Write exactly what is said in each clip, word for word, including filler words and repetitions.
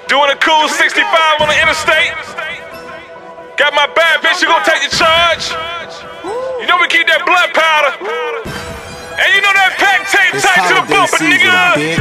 Doing a cool sixty-five on the interstate. Got my bad bitch, you gon' take the charge. You know we keep that blood powder. And you know that pack tape tight to the bumper, nigga.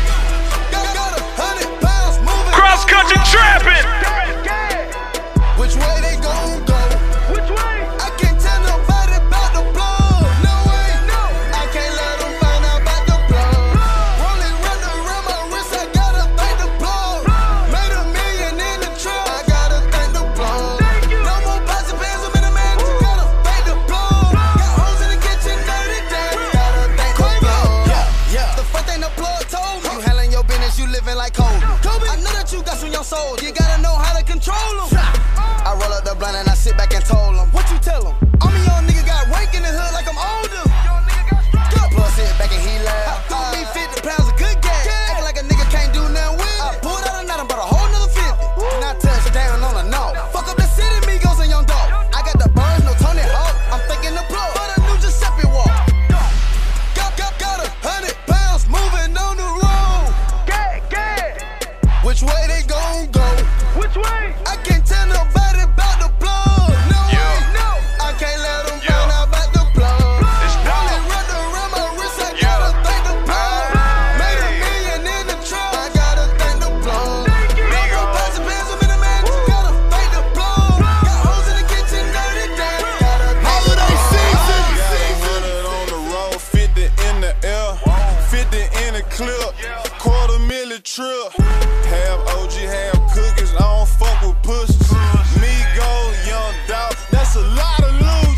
Cross country trapping. Which way they gon' go? Which way? I can't tell nobody about the blood. No way, no. I can't let them find out about the blood. Rolling round around my wrist, I gotta thank the blood. Made a million in the truck, I gotta thank the blood. No more pots and pans, I'm in a man, you gotta thank the blood. Got hoes in the kitchen, dirty damn, gotta thank the blood. Yeah, yeah. The first thing the blood told me, you handling your business, you living like Kobe. I know that you got some your soul, you gotta know how to control them. I roll up the blunt and I sit back and told him, what you tell him? I'm a young nigga, got rank in the hood like I'm older. Plus sit back and he laugh. Threw me fifty pounds of good gas. Acting like a nigga can't do nothing with it. I pulled out a knot and brought a whole nother fifty. And I touched down on a no. Fuck up the city, Migos and Young Dog. I got the birds, no Tony Hawk. I'm thinking the plug, but a new Giuseppe walk. Got, got, got a hundred pounds moving on the road. Which way they gon' go? Which way? I can't tell nobody about the blood. No Yeah. way, no. I can't let them Yeah. find out about the blood. It's Rolling dope. round around my wrist, I Yeah. gotta thank the blood. Made a million in the truck, I gotta thank the blood. No more pots and pans, I'm in a man, you gotta thank the blood. Got hoes in the kitchen, dirty damn, gotta thank the blood. one hundred on the road, fifty in the air, fifty in the clip, quarter million trip. Half O G, half cookies, I don't fuck with pussies. Migos, Young Dog, that's a lot of loot.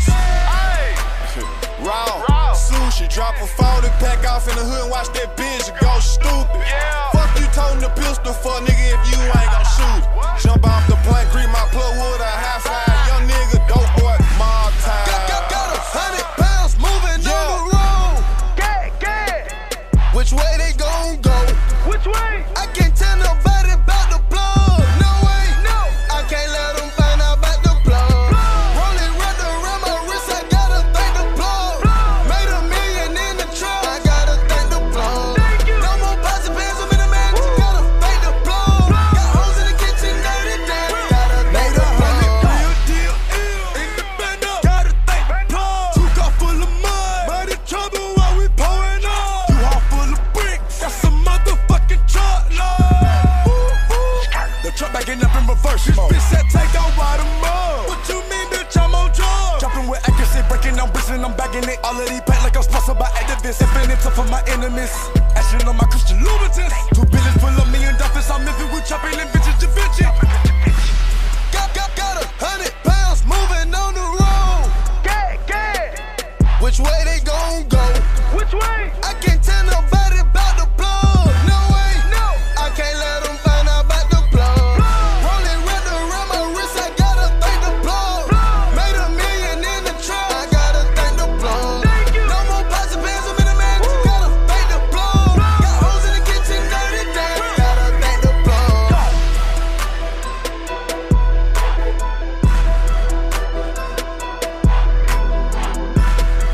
Raw, sushi, drop a forty pack off in the hood and watch that bitch go stupid. Fuck you toting the pistol for, nigga, if you ain't gon' shoot it. Jump off the plane, greet my plug with a high five. Young nigga, dope boy, mob time. Got, got, got a hundred pounds moving Yeah. on the road. Which way they gon' go? Which way? I can't tell nobody about the blood. No way, no. I can't let them find out about the blood. Rolling round around my wrist, I gotta thank the blood. Made a million in the truck, I gotta thank the blood. No more pots and pans, I'm in a man, you gotta thank the blood. Got hoes in the kitchen, dirty damn, gotta thank the blood. Real deal, ill, independent, gotta thank the blood. Two car full of mud, muddy trouble while we pouring up. You all full of bricks, that's a motherfucking truck, Lord. The truck backing up in reverse. This bitch said take out by the mud. What you mean, bitch? I'm on drugs. Jumping with accuracy, breaking down bricks and I'm bagging it. All of these pack like I'm sponsored by activists. Infinite tough for my enemies. Action on my Christian Louboutins. Two billions full of million dollars. I'm living with chopping and vintage Da Vinci. Got, got, got a hundred pounds moving on the road. Which way they gon' go? Which way? I can't tell nobody about the blood. No way, no. I can't let them find out about the blood. Rolling round around my wrist, I gotta thank the blood. Made a million in the truck, I gotta thank the blood. No more pots and pans, I'm in a man, you gotta thank the blood. Got hoes in the kitchen, dirty damn, gotta thank the blood.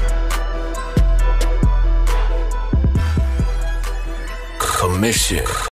Commission.